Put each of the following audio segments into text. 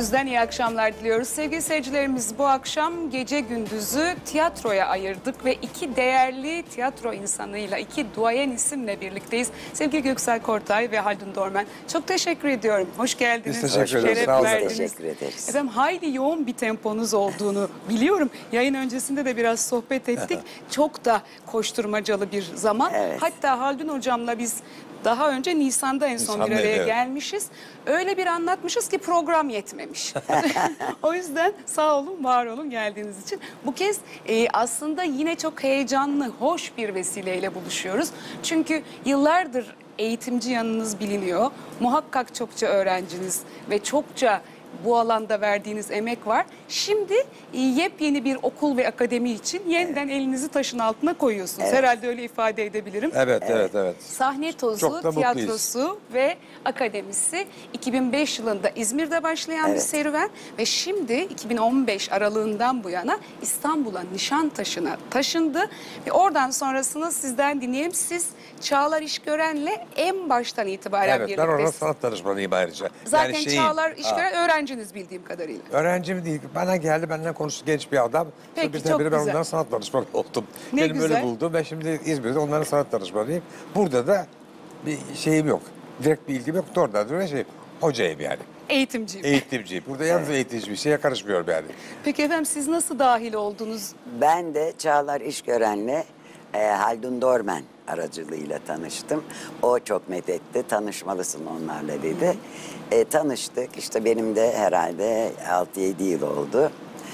Gündüz'den iyi akşamlar diliyoruz. Sevgili seyircilerimiz, bu akşam gece gündüzü tiyatroya ayırdık ve iki değerli tiyatro insanıyla, iki duayen isimle birlikteyiz. Sevgili Göksel Kortay ve Haldun Dormen. Çok teşekkür ediyorum. Hoş geldiniz. Biz teşekkür ederiz. Şeref Sağ olun. verdiniz. Teşekkür ederiz. Efendim, hayli yoğun bir temponuz olduğunu biliyorum. Yayın öncesinde de biraz sohbet ettik. Çok da koşturmacalı bir zaman. Evet. Hatta Haldun hocamla biz daha önce Nisan'da en son bir Nisan'da, araya evet. gelmişiz. Öyle bir anlatmışız ki program yetmemiş. O yüzden sağ olun, var olun geldiğiniz için. Bu kez aslında yine çok heyecanlı, hoş bir vesileyle buluşuyoruz. Çünkü yıllardır eğitimci yanınız biliniyor. Muhakkak çokça öğrenciniz ve çokça bu alanda verdiğiniz emek var. Şimdi yepyeni bir okul ve akademi için yeniden elinizi taşın altına koyuyorsunuz. Evet. Herhalde öyle ifade edebilirim. Evet. Sahne Tozu, Çok da mutluyuz. tiyatrosu ve akademisi 2005 yılında İzmir'de başlayan bir Evet. serüven ve şimdi 2015 aralığından bu yana İstanbul'a, Nişantaşı'na taşındı ve oradan sonrasını sizden dinleyelim. Siz Çağlar İşgören'le en baştan itibaren Evet, ben orada birliktesiniz. sanat danışmanıyım ayrıca. Zaten Yani Çağlar İşgören öğrenciniz bildiğim kadarıyla. öğrencim değil, bana geldi, benden konuştu genç bir adam. Peki, Sonra birdenbire çok ben güzel. onların sanat danışmanı oldum. Ne Benim güzel. öyle buldum ve şimdi İzmir'de onların sanat danışmanıyım. Burada da bir şeyim yok. Direkt bir ilgim yok. Oradan da şey, hocayım yani. Eğitimciyim. Eğitimciyim. Burada yalnız eğitici bir şeye karışmıyorum yani. Peki efendim, siz nasıl dahil oldunuz? Ben de Çağlar İşgören'le Haldun Dormen aracılığıyla tanıştım. O çok methetti. Tanışmalısın onlarla dedi. Tanıştık. İşte benim de herhalde 6-7 yıl oldu.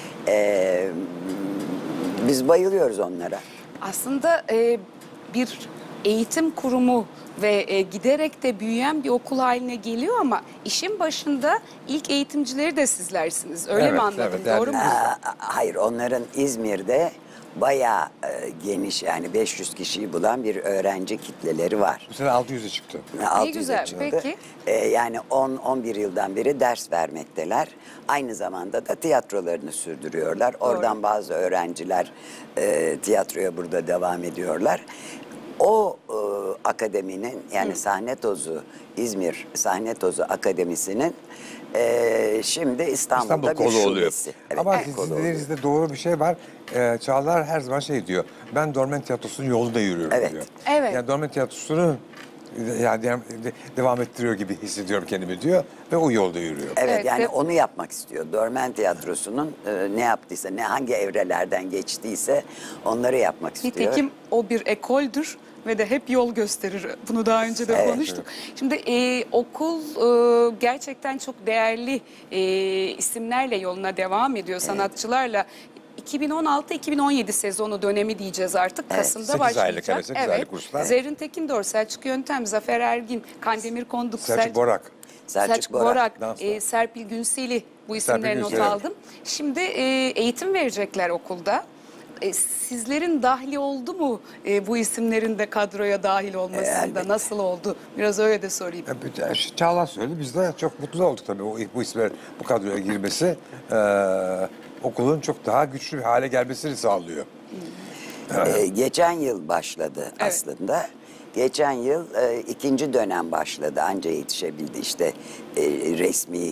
Biz bayılıyoruz onlara. Aslında bir eğitim kurumu ve giderek de büyüyen bir okul haline geliyor ama işin başında ilk eğitimcileri de sizlersiniz. Öyle mi Evet, anladım? evet, Doğru mu? Hayır, onların İzmir'de bayağı geniş, yani 500 kişiyi bulan bir öğrenci kitleleri var. Bu sene 600'e çıktı. 600'e güzel, çıktı. peki. Yani 10-11 yıldan beri ders vermekteler. Aynı zamanda da tiyatrolarını sürdürüyorlar. Oradan bazı öğrenciler tiyatroya burada devam ediyorlar. O akademinin, yani Sahne Tozu, İzmir Sahne Tozu Akademisi'nin şimdi İstanbul'da İstanbul bir kolu oluyor. şubesi. Evet, Ama kolu sizin oluyor. dediğinizde doğru bir şey var. Çağlar her zaman şey diyor. Ben Dormen Tiyatrosu'nun yolunda yürüyorum Evet. diyor. Evet. Yani Dormen Tiyatrosu'nu yani devam ettiriyor gibi hissediyorum kendimi diyor ve o yolda yürüyor. Evet, yani ve- onu yapmak istiyor. Dormen Tiyatrosu'nun ne yaptıysa, hangi evrelerden geçtiyse onları yapmak istiyor. Nitekim o bir ekoldür ve de hep yol gösterir. Bunu daha önce de Evet. konuştuk. Şimdi okul gerçekten çok değerli isimlerle yoluna devam ediyor, sanatçılarla. 2016-2017 sezonu dönemi diyeceğiz artık. Evet. Kasım'da 8 başlayacak. aylık, evet, 8 aylık kurslar. Zerrin Tekindor, Selçuk Yöntem, Zafer Ergin, Kandemir Konduk, Selçuk Borak. Selçuk Borak, Dans var. Serpil Günseli, bu isimleri not Günseli, evet. aldım. Şimdi eğitim verecekler okulda. Sizlerin dahli oldu mu bu isimlerin de kadroya dahil olmasında? Elbette. Nasıl oldu? Biraz öyle de sorayım. Çağlar söyledi. Biz de çok mutlu olduk tabii bu isimler bu kadroya girmesi. Okulun çok daha güçlü bir hale gelmesini sağlıyor. Geçen yıl başladı aslında. Geçen yıl ikinci dönem başladı. Anca yetişebildi işte resmi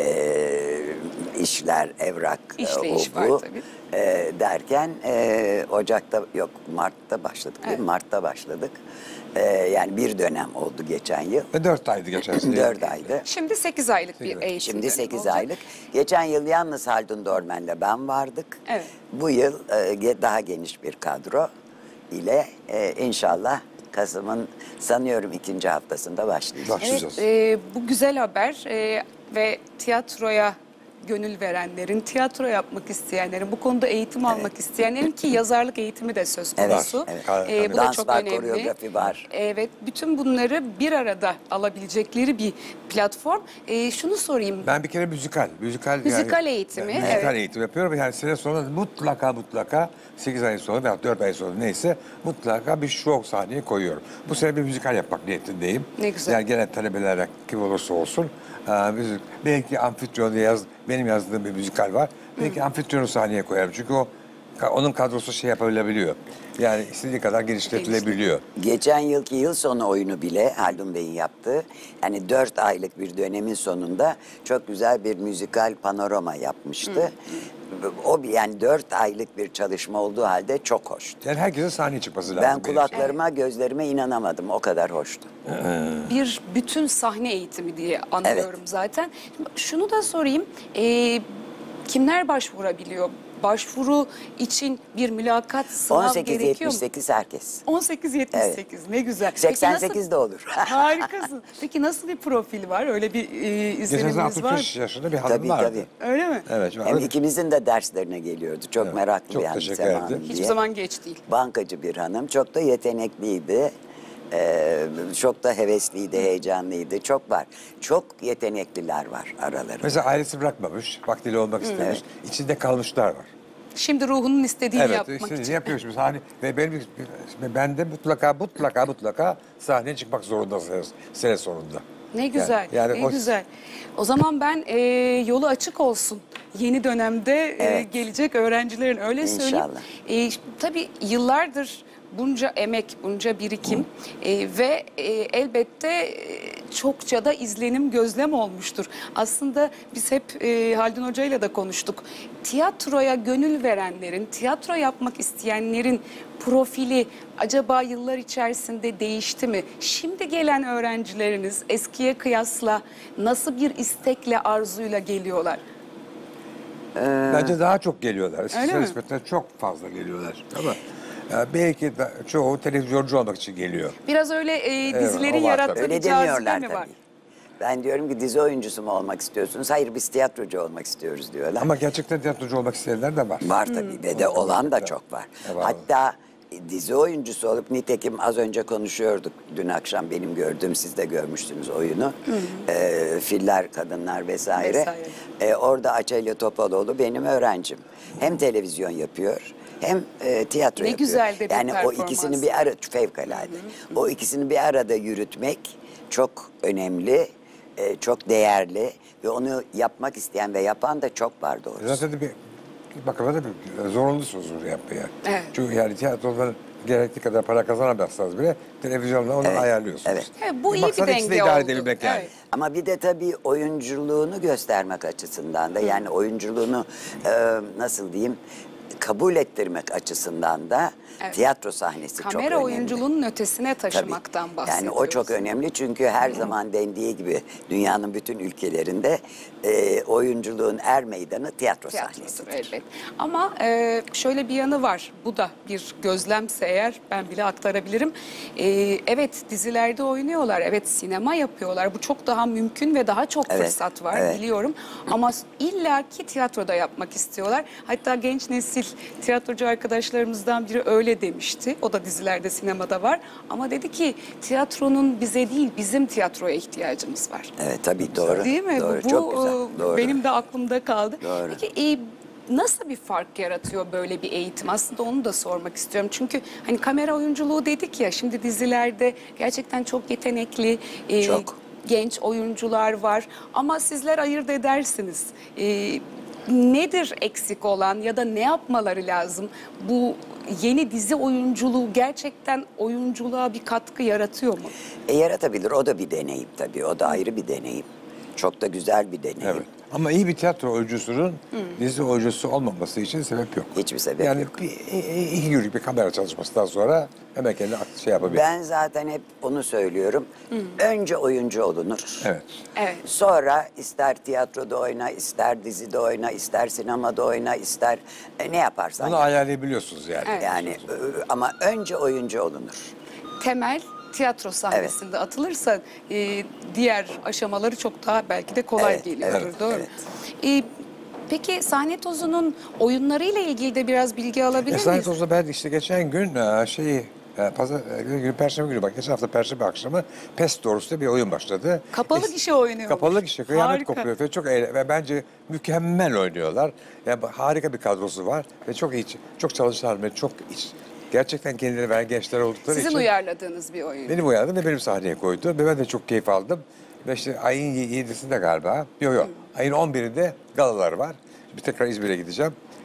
işler, evrak, İşleyiş o var bu. tabii. Derken Ocak'ta, yok Mart'ta başladık değil mi? Mart'ta başladık. Yani bir dönem oldu geçen yıl. Ve 4 aydı geçen sene. 4 aydı. Şimdi 8 aylık bir eğitim Şimdi dönemi 8 olacak. aylık. Geçen yıl yalnız Haldun Dormen'le ben vardık. Evet. Bu yıl daha geniş bir kadro ile inşallah Kasım'ın sanıyorum 2. haftasında başlayacağız. Başlayacağız. Evet, bu güzel haber ve tiyatroya gönül verenlerin, tiyatro yapmak isteyenlerin, bu konuda eğitim almak isteyenlerin ki yazarlık eğitimi de söz konusu. Evet. Bu da Dans çok var, önemli. koreografi var. Evet, bütün bunları bir arada alabilecekleri bir platform. Şunu sorayım. Ben bir kere müzikal Eğitimi, müzikal evet. eğitim yapıyorum. Yani sene sonunda mutlaka 8 ay sonra veya 4 ay sonra neyse mutlaka bir show sahneye koyuyorum. Bu sene bir müzikal yapmak niyetindeyim. Ne güzel. Yani gelen talebelerle kim olursa olsun. Belki Amfitron'da benim yazdığım bir müzikal var. Belki Amfitron'u sahneye koyarım. Çünkü onun kadrosu şey yapabilebiliyor. Yani istediği kadar geliştirilebiliyor. Geçen yılki yıl sonu oyunu bile Haldun Bey'in yaptığı, yani 4 aylık bir dönemin sonunda çok güzel bir müzikal panorama yapmıştı. O yani 4 aylık bir çalışma olduğu halde çok hoştu. Yani herkesin sahneye çıkması lazım. Ben benim için. kulaklarıma, gözlerime inanamadım. O kadar hoştu. Bir bütün sahne eğitimi diye anlıyorum zaten. Şimdi şunu da sorayım. Kimler başvurabiliyor? Başvuru için bir mülakat sınav gerekiyor mu? 18-78 herkes. 18-78 ne güzel. Peki 88 de olur. Harikasın. Peki nasıl bir profil var? Öyle bir Geçen izleniminiz sene var 65 mı? yaşında bir hanım Tabii, vardı. tabii. Öyle mi? Evet. Hem ikimizin de derslerine geliyordu. Çok Evet, meraklı çok yani teşekkür Sema ederim. Hanım Hiçbir diye. zaman geç değil. Bankacı bir hanım. Çok da yetenekliydi. Çok da hevesliydi, heyecanlıydı. Çok var. Çok yetenekliler var aralarında. Mesela ailesi bırakmamış, vaktiyle olmak istemiş. İçinde kalmışlar var. Şimdi ruhunun istediğini Evet, yapmak istediğini için. yapıyoruz biz. Hani ve ben de mutlaka sahneye çıkmak zorundasınız sene sonunda. Ne güzel, Yani ne o- güzel. O zaman ben yolu açık olsun. Yeni dönemde Evet. gelecek öğrencilerin öyle söyleyeyim. İnşallah. Tabii yıllardır bunca emek, bunca birikim ve elbette çokça da izlenim, gözlem olmuştur. Aslında biz hep Haldun Hoca'yla da konuştuk. Tiyatroya gönül verenlerin, tiyatro yapmak isteyenlerin profili acaba yıllar içerisinde değişti mi? Şimdi gelen öğrencileriniz eskiye kıyasla nasıl bir istekle, arzuyla geliyorlar? Bence daha çok geliyorlar. Öyle Eskisine mi? nispeten çok fazla geliyorlar. Ama belki çoğu televizyoncu olmak için geliyor. Biraz öyle dizilerin o var yarattığı tabii. Öyle bir cazibe demiyorlar mi tabii. var? Ben diyorum ki dizi oyuncusu mu olmak istiyorsunuz? Hayır, biz tiyatrocu olmak istiyoruz diyorlar. Ama gerçekten tiyatrocu olmak isteyenler de var. Var tabii ve de olan da çok var. Var. Hatta dizi oyuncusu olup, nitekim az önce konuşuyorduk dün akşam, benim gördüğüm, siz de görmüştünüz oyunu. Filler, kadınlar vesaire. Orada Açelya Topaloğlu benim öğrencim. Hem televizyon yapıyor hem tiyatro Ne yapıyor. güzel de bir yani o performans. ikisini bir arada, fevkalade. O ikisini bir arada yürütmek çok önemli, çok değerli ve onu yapmak isteyen ve yapan da çok var doğrusu. Zaten de bir bakıma da bir zorunlusunuz bunu yapmaya. Evet. Çünkü yani tiyatrodan gerekli kadar para kazanamazsanız bile televizyonda onu ayarlıyorsunuz. evet. Bu iyi bir Maksat ikisini denge idare oldu. edebilmek yani. Evet. Ama bir de tabii oyunculuğunu göstermek açısından da, yani oyunculuğunu nasıl diyeyim, kabul ettirmek açısından da Evet. tiyatro sahnesi çok önemli. Kamera oyunculuğunun ötesine Tabii. taşımaktan bahsediyoruz. Yani o çok önemli çünkü her zaman dendiği gibi dünyanın bütün ülkelerinde oyunculuğun er meydanı tiyatro Tiyatrodur sahnesidir. elbet. Ama şöyle bir yanı var. Bu da bir gözlemse eğer ben bile aktarabilirim. Evet, dizilerde oynuyorlar. Evet, sinema yapıyorlar. Bu çok daha mümkün ve daha çok Evet, fırsat var evet. biliyorum. Ama illaki tiyatroda yapmak istiyorlar. Hatta genç nesil tiyatrocu arkadaşlarımızdan biri öyle demişti. O da dizilerde, sinemada var. Ama dedi ki tiyatronun bize değil, bizim tiyatroya ihtiyacımız var. Evet tabii, doğru. Değil mi? Doğru, Bu çok güzel. Doğru. benim de aklımda kaldı. Doğru. Peki nasıl bir fark yaratıyor böyle bir eğitim? Aslında onu da sormak istiyorum. Çünkü hani kamera oyunculuğu dedik ya, şimdi dizilerde gerçekten çok yetenekli Çok. genç oyuncular var. Ama sizler ayırt edersiniz. Nedir eksik olan ya da ne yapmaları lazım? Bu yeni dizi oyunculuğu gerçekten oyunculuğa bir katkı yaratıyor mu? Yaratabilir. O da bir deneyim tabii. O da ayrı bir deneyim. Çok da güzel bir deneyim. Evet. Ama iyi bir tiyatro oyuncusunun dizi oyuncusu olmaması için sebep yok. Hiçbir sebep yani yok. İki günlük bir kamera çalışmasından sonra hemen kendi şey yapabilir. Ben zaten hep onu söylüyorum. Önce oyuncu olunur. Evet. Evet. Sonra ister tiyatroda oyna, ister dizide oyna, ister sinemada oyna, ister ne yaparsan Bunu yap. ayarlayabiliyorsunuz yani. Evet. Yani ama önce oyuncu olunur. Temel tiyatro sahnesinde atılırsa diğer aşamaları çok daha belki de kolay Evet, geliyordur. evet, Doğru. evet. Peki Sahne Tozu'nun oyunlarıyla ilgili de biraz bilgi alabilir Esnaf miyiz? olsa ben işte geçen gün pazar günü, Perşembe günü, bak geçen hafta Perşembe akşamı Pest Doğrusu diye bir oyun başladı. Kapalı gişe oynuyor. Kapalı gişe, kıyamet Harika. kopuyor ve çok ve bence mükemmel oynuyorlar. Yani harika bir kadrosu var ve çok iyi, çok çalışan ve çok gerçekten kendileri veren gençler oldukları Sizin için. uyarladığınız bir oyun. Benim uyardım ve benim sahneye koydu ve ben de çok keyif aldım. Ve işte ayın 7'sinde galiba, yok ayın 11'inde galalar var. Bir tekrar İzmir'e gideceğim.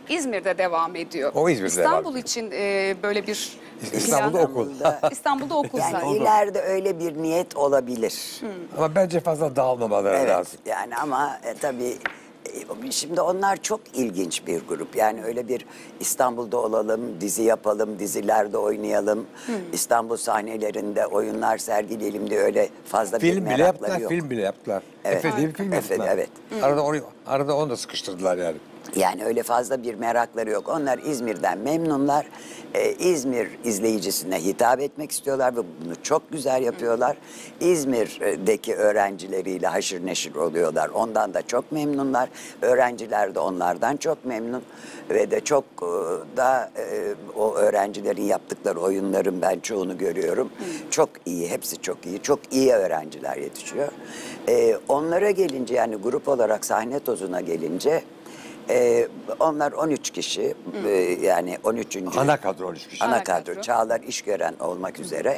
İzmir'de devam ediyor. O İzmir'de İstanbul devam ediyor. için böyle bir İstanbul'da plan- okul. İstanbul'da okul Yani zaten. ileride öyle bir niyet olabilir. Ama bence fazla dağılmamaları Evet lazım. yani ama tabii şimdi onlar çok ilginç bir grup. Yani öyle bir İstanbul'da olalım, dizi yapalım, dizilerde oynayalım, İstanbul sahnelerinde oyunlar sergileyelim diye öyle fazla bir Film bile merakları yaptılar, yok. film bile yaptılar. Evet. Efe diye bir film Efe, yaptılar. evet. Arada onu da sıkıştırdılar yani. Yani öyle fazla bir merakları yok. Onlar İzmir'den memnunlar. İzmir izleyicisine hitap etmek istiyorlar ve bunu çok güzel yapıyorlar. İzmir'deki öğrencileriyle haşır neşir oluyorlar. Ondan da çok memnunlar. Öğrenciler de onlardan çok memnun. Ve de çok o öğrencilerin yaptıkları oyunların ben çoğunu görüyorum. Çok iyi, hepsi çok iyi. Çok iyi öğrenciler yetişiyor. Onlara gelince yani grup olarak Sahne Tozu'na gelince onlar 13 kişi yani 13. Ana kadro 13 kişi. Ana Ana kadro, kadro. Çağlar İşgören olmak üzere.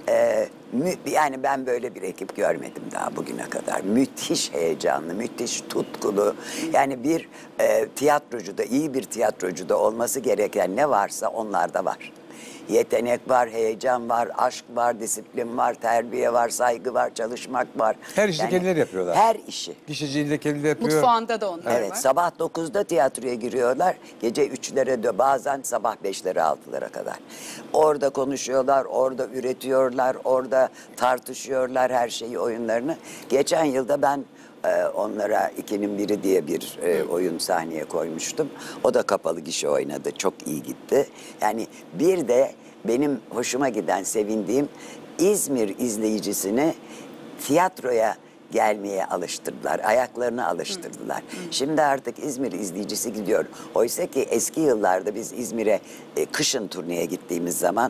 Yani ben böyle bir ekip görmedim daha bugüne kadar. Müthiş heyecanlı, müthiş tutkulu. Yani bir tiyatrocuda, iyi bir tiyatrocuda olması gereken ne varsa onlarda var. Yetenek var, heyecan var, aşk var, disiplin var, terbiye var, saygı var, çalışmak var. Her işi kendileri yapıyorlar. Her işi. Gişeciliği de kendileri yapıyor. Mutfağında da onlar Evet, var. sabah 9'da tiyatroya giriyorlar. Gece 3'lere de bazen sabah 5'lere 6'lara kadar. Orada konuşuyorlar, orada üretiyorlar, orada tartışıyorlar her şeyi, oyunlarını. Geçen yılda ben onlara 2'nin biri diye bir oyun sahneye koymuştum. O da kapalı gişe oynadı. Çok iyi gitti. Yani bir de benim hoşuma giden, sevindiğim İzmir izleyicisini tiyatroya gelmeye alıştırdılar. Ayaklarını alıştırdılar. Şimdi artık İzmir izleyicisi gidiyor. Oysa ki eski yıllarda biz İzmir'e kışın turneye gittiğimiz zaman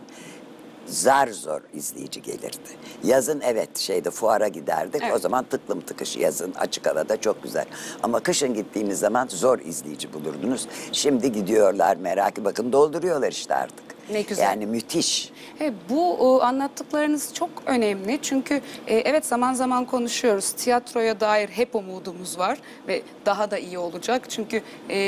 zar zor izleyici gelirdi. Yazın evet fuara giderdik. Evet. O zaman tıklım tıkış yazın açık havada çok güzel. Ama kışın gittiğiniz zaman zor izleyici bulurdunuz. Şimdi gidiyorlar merakı bakın dolduruyorlar işte artık. Ne güzel. Yani müthiş. Bu anlattıklarınız çok önemli çünkü evet zaman zaman konuşuyoruz. Tiyatroya dair hep umudumuz var ve daha da iyi olacak. Çünkü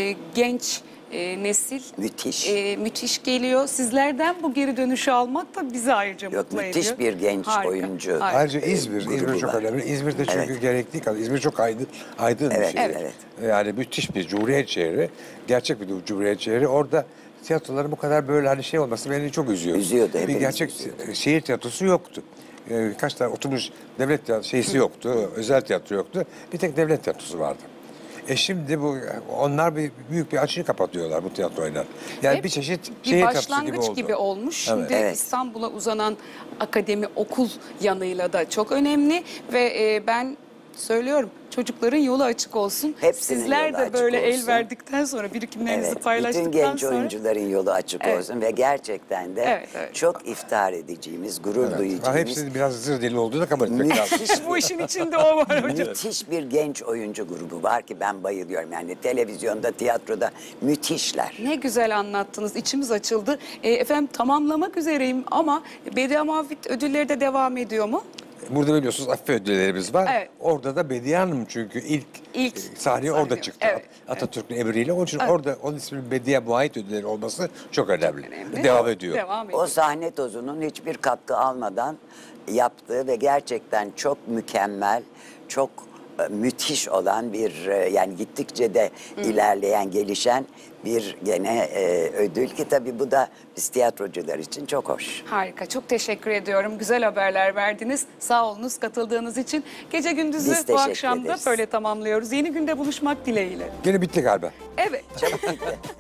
genç nesil Müthiş. müthiş geliyor. Sizlerden bu geri dönüşü almak da bizi ayrıca Yok, mutlu ediyor. müthiş bir genç oyuncu. Harika. Ayrıca İzmir grubu çok var. önemli. İzmir'de çünkü Evet. gerekli kadar. İzmir çok aydın bir Evet, şehir. evet. Yani müthiş bir cumhuriyet şehri. Gerçek bir cumhuriyet şehri. Orada tiyatroların bu kadar böyle hani şey olması beni çok üzüyor. Üzüyordu, Bir hepimizi gerçek üzüyordu. şehir tiyatrosu yoktu. Kaç tane oturmuş devlet tiyatrosu yoktu. Özel tiyatro yoktu. Bir tek devlet tiyatrosu vardı. Şimdi onlar büyük bir açığı kapatıyorlar bu tiyatroyla. Yani Ve bir çeşit bir şehir tiyatrosu başlangıç gibi oldu. olmuş. Şimdi Evet. İstanbul'a uzanan akademi okul yanıyla da çok önemli ve ben söylüyorum çocukların yolu açık olsun. Hepsinin Sizler yolu de açık böyle el olsun. verdikten sonra birikimlerinizi Evet, paylaştıktan bütün genç sonra oyuncuların yolu açık Evet. olsun ve gerçekten de Evet, evet. çok iftihar edeceğimiz, gurur Evet. duyacağımız Hepsinin biraz zır dili olduğunu kabul etmek lazım. müthiş bu işin içinde o var hocam. müthiş bir genç oyuncu grubu var ki ben bayılıyorum. Yani televizyonda, tiyatroda müthişler. Ne güzel anlattınız. İçimiz açıldı. Efendim tamamlamak üzereyim ama Bediye Mavit ödülleri de devam ediyor mu? Burada biliyorsunuz Afife ödüllerimiz var. Evet. Orada da Bediye Hanım çünkü ilk sahneye sahne orada yok. çıktı. Evet, Atatürk'ün emriyle. Onun için orada onun isminin Bediye Muayit ödülleri olması çok önemli. Önemli. Devam ediyor. Devam O ediyor. Sahne Tozu'nun hiçbir katkı almadan yaptığı ve gerçekten çok mükemmel, çok müthiş olan bir yani gittikçe de ilerleyen, gelişen bir gene ödül ki tabii bu da biz tiyatrocular için çok hoş. Harika. Çok teşekkür ediyorum. Güzel haberler verdiniz. Sağ olunuz katıldığınız için. Gece gündüzü Biz bu teşekkür akşam da ederiz. böyle tamamlıyoruz. Yeni günde buluşmak dileğiyle. Gene bitti galiba. Evet. Çabuk bitti.